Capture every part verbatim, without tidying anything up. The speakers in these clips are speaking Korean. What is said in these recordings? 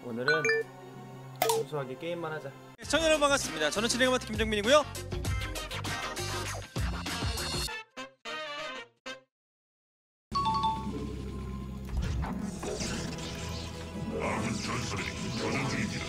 오늘은 소소하게 게임만 하자. 시청자 여러분 반갑습니다. 저는 진행을 맡은 김정민이고요. 아군 전설이 교전 중입니다.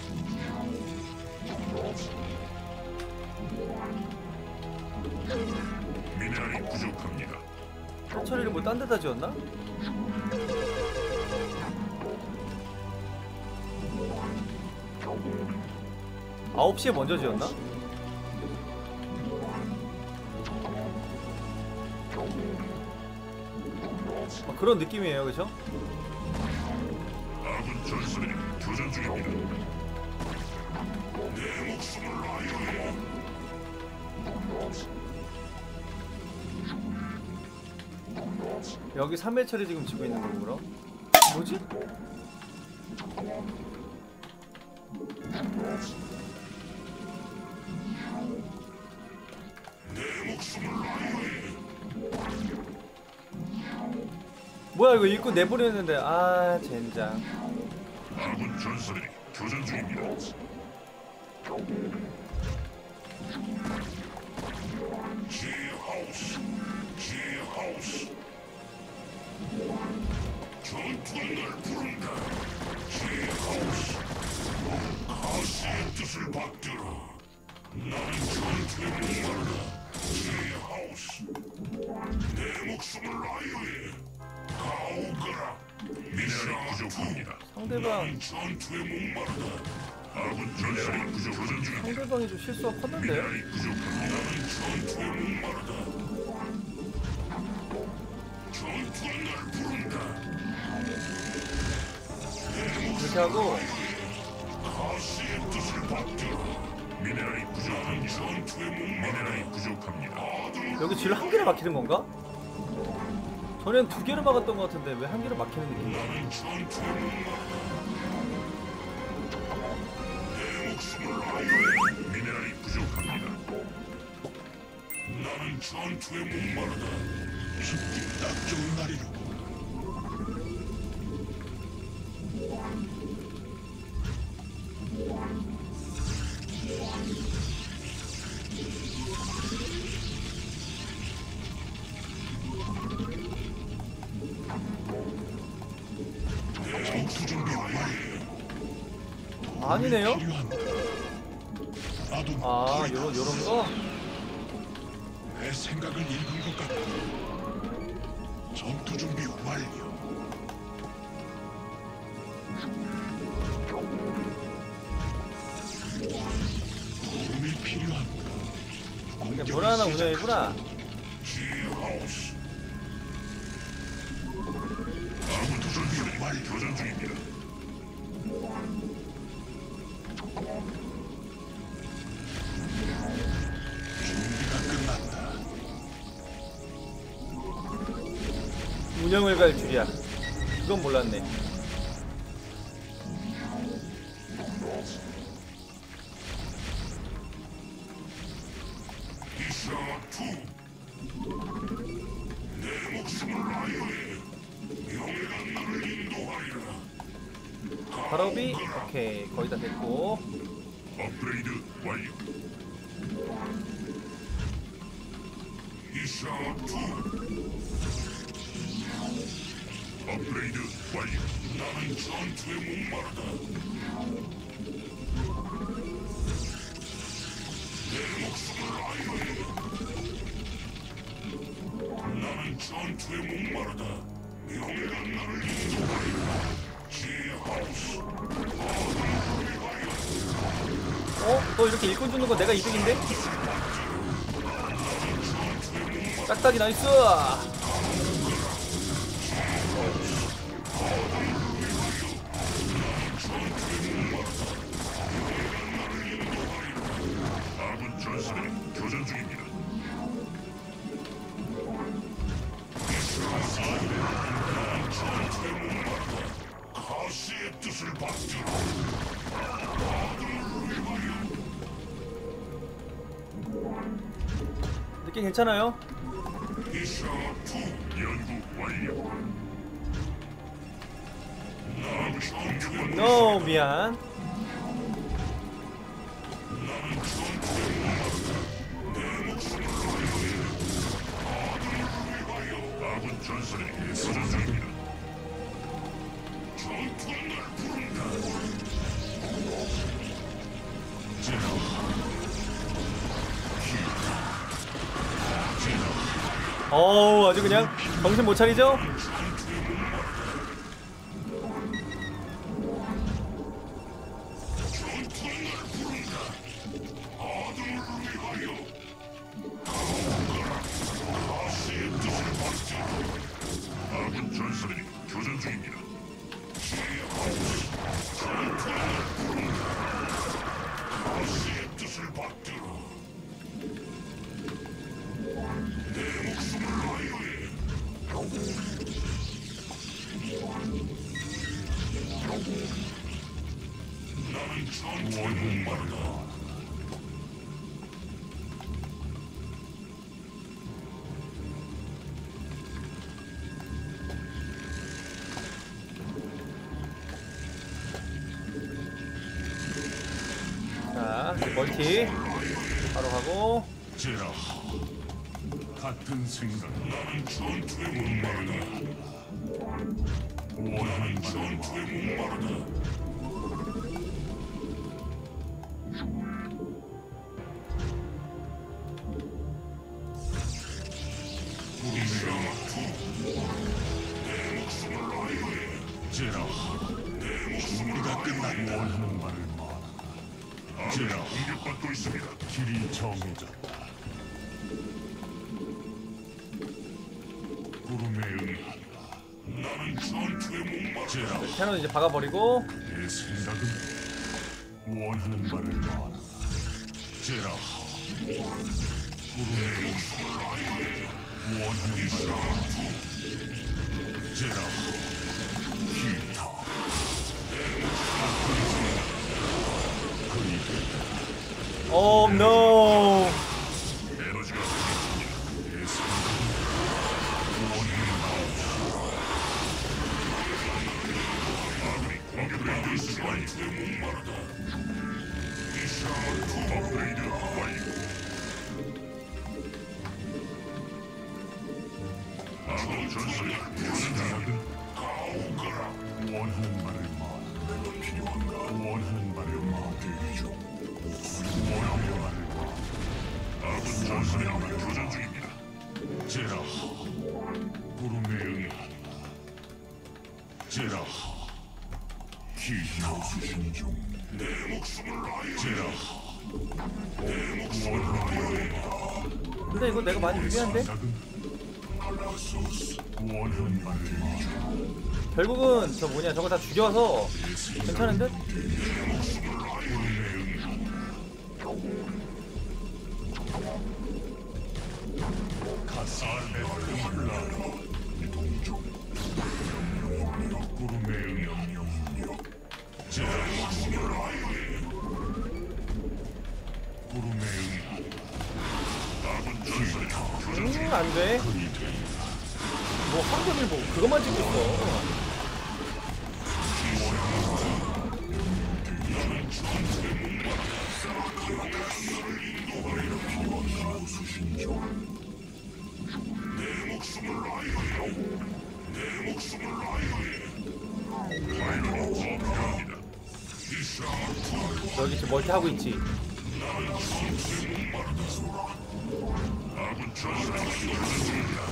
미네랄이 부족합니다. 처리를 뭐 딴 데다 지었나? 아홉 시에 먼저 지었나? 아, 그런 느낌이에요, 그쵸? 아군 전설이 교전 중입니다. 내 목숨을 아유해. 여기 삼 회 처리 지금 지고 있는 거고, 그럼? 뭐지? 내 목숨을 아유해. 뭐야, 이거 일꾼 내보냈는데. 아, 젠장. 아군 전설이 교전 중입니다. 지하우스, 지하우스. 전투가 날 부른다. 지하우스. 가시의 뜻을 받들어. 나는 전투에 목마르다. 지하우스. 내 목숨을 아유해. 가오거라. 미네랄이 부족합니다. 상대방, 나는 전투에 목마르다. 아군 전설이 부족하던 중. 상대방이 좀 실수가 컸는데요? 미네랄이 부족합니다. 나는 전투에 목마르다. 전투가 날 부른다. 그렇게 하고, 가시의 뜻을 받들어. 미네랄이 부족한 전투에 목마르다. 미네랄이 부족합니다. 여기 쥐를 한 개를 막히는 건가? 전엔 두 개를 막았던 것 같은데 왜 한 개를 막히는 느낌이야? 나는 전투에 목마르다. 내 목숨을 아유해. 미네랄이 부족합니다. 나는 전투에 목마르다. 죽기 딱 좋은 날이로군. 전투 준비 완료. 아니네요? 필요한가? 나도 아, 거의 요런, 다 요런 거? 내 생각을 읽은 것 같다. 전투 준비 완료. 도움이 필요한가? 이게 뭘 하나 운영이구나. 지하우스. 전투 준비 완료. 교전 중입니다. 준비가 끝났다. 운영을 갈 줄이야. 그건 몰랐네. 이샤투. 내 목숨을 아유해. 명예가 나를 인도하리라. 발업이 오케이, 거의 다 됐고. 업그레이드 완료. 이샤투. 업그레이드 완료. 나는 전투에 목마르다. 내 목숨을 아유해. 나는 전투에 목마르다. 명예가 나를 인도하리라. 지하우스. 어? 너 이렇게 일꾼 주는 거 내가 이득인데? 딱딱이 나이스! 아군 전설이 교전 중입니다. 전투에 목마르다. 가시의 뜻을 받들어. 느낌 괜찮아요? 이샤투 연구 완료. 나는 전투에 노 미안. 아군 전선이 예수전 중입니다. 전투가 날 부른다. 어우 아주 그냥 정신 못 차리죠? 아군 전선이 교전 중입니다. 아시의 뜻을 받들어. 내 목숨을 아유해. 나는 전투의 목마르다. 자 멀티 바로 가고. 제라 같은 생각. 나는 전투의 목마르다. 원하는 전투의 목마르다. 내 목숨을 아유해. 제라 내 목숨이가 끝난 원하는 말을 말하라. 제라 공격받고 있습니다. 길이 정해졌다. 구름에 응하라. 나는 전투에 목마르다. 제라 캐논 이제 박아버리고. 내 생각은 원하는 말을 말하라. 제라 구름에 응하라. 원하는 말을 말하라. 제라 기타 오 노. 에너지가 부족합니다. 내 생각은 원하는 말을 아군이 공격받고 있습니다. 목마르다. 이샤 업그레이드 완료. 아군 전선이 교전 가오거라. 원하는 말을 말하라. 내가 필요한가? 원하는 말을 말하라. 대기 중. 원하는 말을 말하라. 아군 전선이 교전 중입니다. 제라 구름에 응하라. 제라 기타 수신 중. 내 목숨을 아유. 제라 내 목숨을 아유. 근데 이거 내가 많이 유리한데? 원하는 말을 말하라. 결국은 저 뭐냐 저거 다 죽여서 괜찮은데? 음 안돼. 뭐 황금을 뭐 그것만 찍고 있어. 내 목숨을 아유해. 내 목숨을 아유해. 파이로 필요합니다. 여기 지금 멀티 하고 있지. 아군 전선이 교전 중입니다.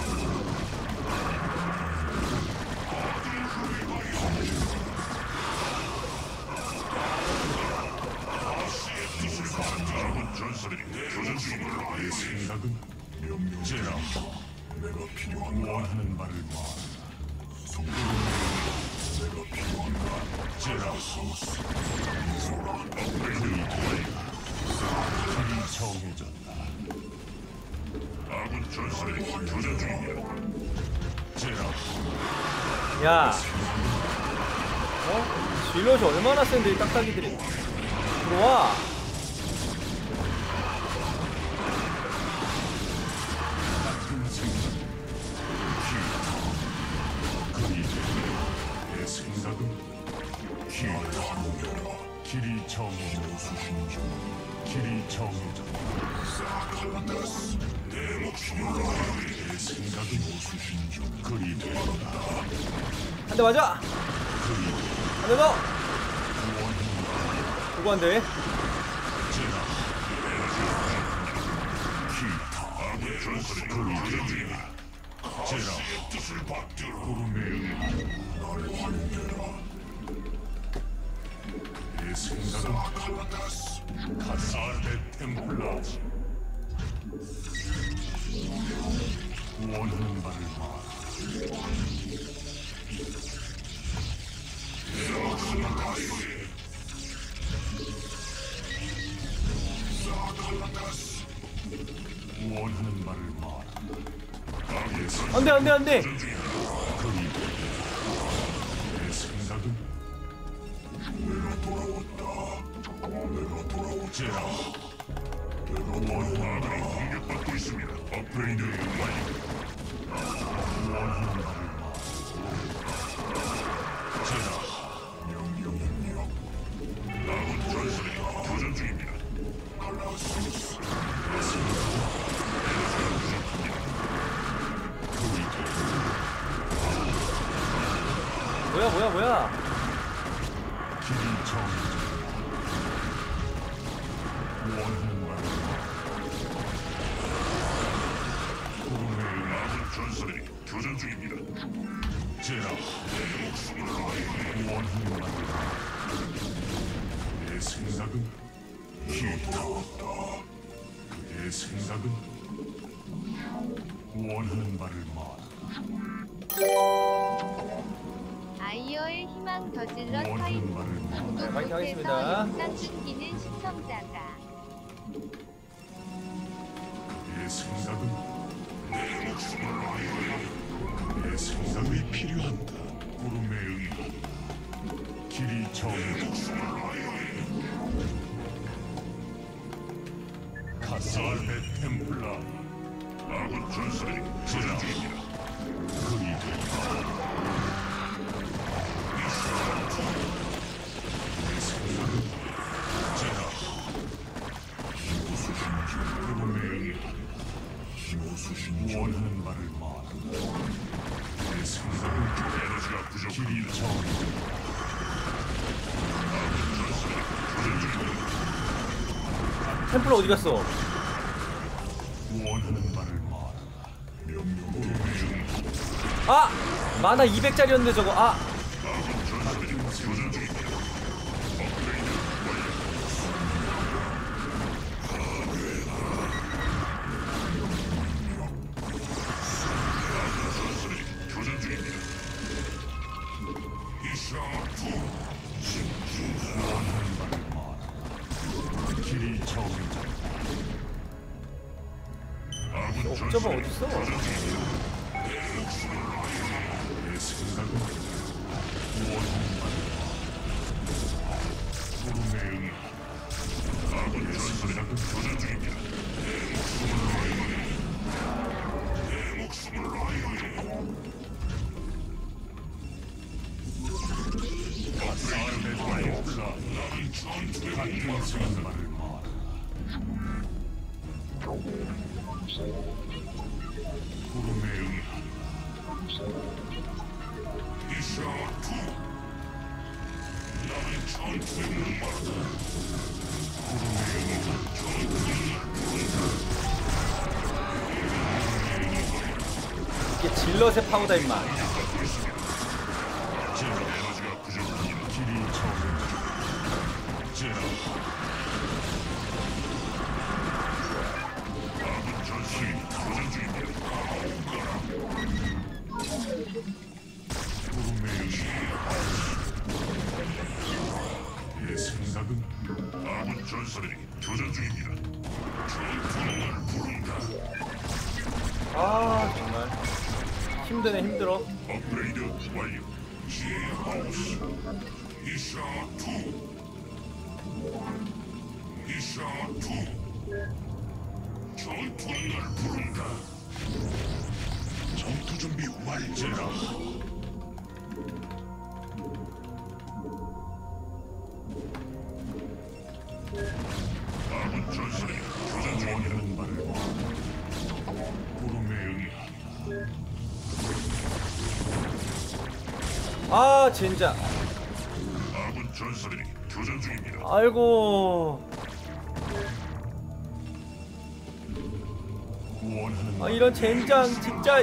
아군 전선이 교전 중입니다. 내 생각은 제라 내가 필요한 원하는 말을 말하라. 내가 필요한가? 제라 업그레이드 완료. 길이 정해졌다. 아군 전선이 교전 중입니다. 제라 야, 어? 질럿이 얼마나 센데 이 딱딱이들이 들어와. 같은 생각. 기타 그 이제 내 생각은 길이 정해져 길이 정해져 사칼라다스 내 목숨을 아뢰리 내 생각은 오수신종 그리 된다 한 대 맞아. 한 대 더. 누구 한 대? 제라 기타 악의 전설이 그리 된다 제라 뜻을 받들어 구름의 나를 환대라 내 생각은 사칼라다스 카살레 템플라 원하는 바를 말하라 원하는 바를 말하라 안돼 안돼 안돼. 내 생각은 내가 돌아왔다 내가 돌아오제라 내가 원하는 바를 공격받고 있습니다 업그레이드 완료 원하는 바를 말하라 제라 명령입니다 남은 전설이 교전 중입니다 칼라스스 내 생각은 뭐야 뭐야 뭐야. 길이 정해져 원하는 바를 구름의 남은 전설이 교전 중입니다 제라 내 목숨을 아뢰리 원하는 바를 내 생각은 기타 내 생각은 원하는 바를 말하라 아이어의 희망 저질러 원하는 타임 바를 말하라 구독 파이팅 못해서 하겠습니다. 영상 끊기는 시청자가 내 생각은 내 목숨을 아뢰리 내 생각이 필요한다 구름의 의미 길이 정해져 목숨을 아뢰리 카살레 템플라 아군 전설이 교전 중입니다 그리 된다 내 생각은 제라 힘수신주 구름의 의미 힘수신주 원하는 바를 말하라 내 생각은 에너지가 부족합니다 길이 정해져 아군 전설이 교전 중입니다 템플러 어디 갔어? 원하는 바를 말하라 명령 구름의 의미 아 만화 이백짜리였는데 저거. 아 아군 전설이 교전 중입니다 업그레이드 완료 아군 전설이 교전 중입니다 이샤투 원하는 바를 말하라 길이 정해져 아군 옥저버 전설이 어딨어? 교전 중입니다 내 생각은 원하는 바를 말하라 구름의 의미 아군 전설이 교전 중입니다 내 목숨을 아뢰리 카살레 템플라 나는 전투에 같은 생각을 말하라 구름의 의미 이샤투 나는 전투에 목마르다 구름의 의미 전투에 이게 질럿의 파워다 임마. 제라 에너지가 부족합니다 길이 정해져 제라 아군 전술이 교전 중입니다 구름의 의미 내 생각은 아군 전설이 교전 중입니다 전투는 날 부른다 아 정말 힘드네 힘들어. 업그레이드 완료 지하우스 이샤투 이샤투 전투는 날 부른다 전투 준비 완료라 아 젠장. 아군 전사들이 교전 중입니다. 아이고. 원하는 아 이런 젠장 진짜.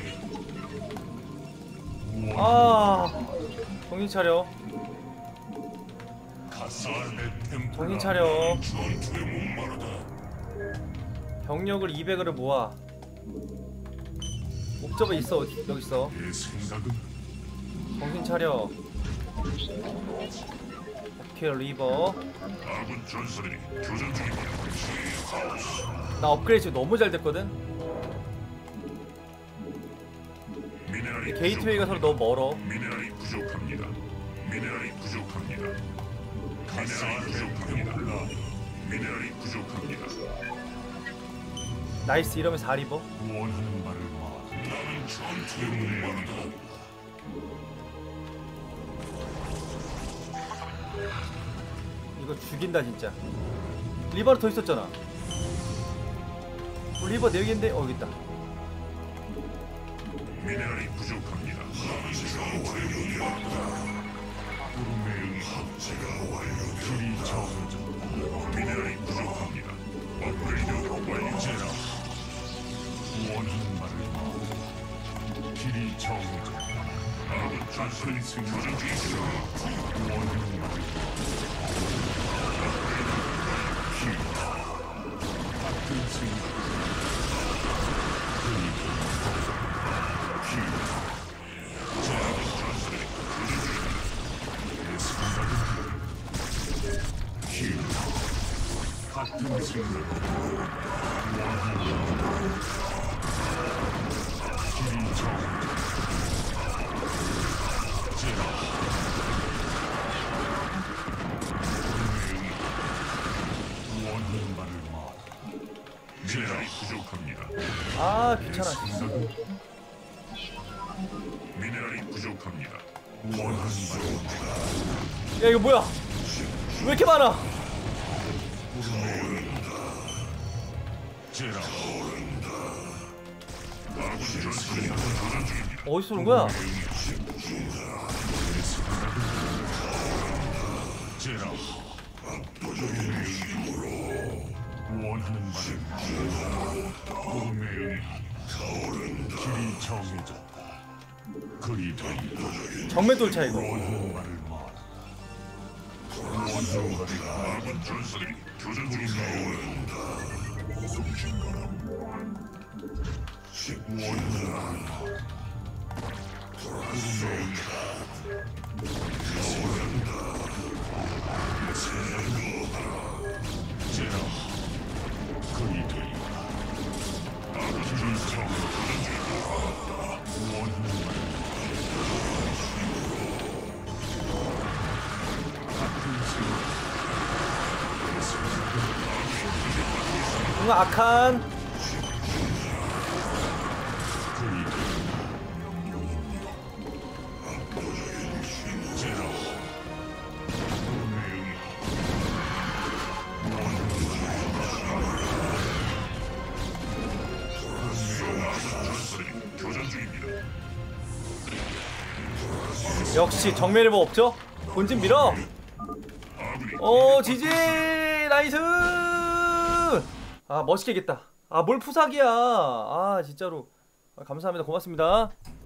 원하는 아 정신 차려. 가살의 템플 정신 차려. 전투에 목마르다. 병력을 이백을 모아. 옵저버 있어. 여기 있어. 내 생각은 정신 차려. 오케이 리버. 아군 전사들이 교전 중입니다. 나 업그레이드 지금 너무 잘 됐거든. 미네랄이 게이트웨이가 서로 너무 멀어. 미네랄이 부족합니다. 미네랄이 부족합니다. 미네랄이 부족합니다. 미네랄이 부족합니다. 나이스. 이러면 사 리버. 원하는 말을 말. 나는 전투에 목마르다. 이거 죽인다 진짜. 리버로 더 있었잖아. 어, 리버 네 개인데. 어 여기 있다. 미네랄이 부족합니다. 전투에 목마르다. 구름의 합체가 완료되었다. 길이 정해졌다. 미네랄이 부족합니다. 업그레이드 완료제라. 원하는 말을 말. 길이 정해졌다. 아군 전선이 교전 중입니다. 원하는 말을 기타 같은 생각 그리고 기타 제 아군 전선이 교전 중입니다. 내 생각은 기타 같은 생각 원하는 말 길이 정해졌다. 원하는 말을 말. 미네랄이 부족합니다. 아 귀찮아. 생각은 미네랄이 부족합니다. 원하는 말을 말. 야 이거 뭐야? 왜 이렇게 많아? 제라. 아군 전선이 교전 중입니다. 어디서 오는 거야? 제라. 원하는 말을 말. 꿈에 응한 길이 정해졌다. 그리 된다. 정면 돌차 이거. 원하는 말을 말. 원하는 말을 말. 아군 전설이 교전 중입니다. 원하는 말을 말. 꿈에 제라. 그리 된다. 아군 전설이 교전 중입니다. 원하는 말을 응 악한. 역시 정면 리버 없죠? 본진 밀어. 오 지지 나이스. 아 멋있게 이겼다. 아 뭘 푸사기야. 아 진짜로. 아, 감사합니다. 고맙습니다.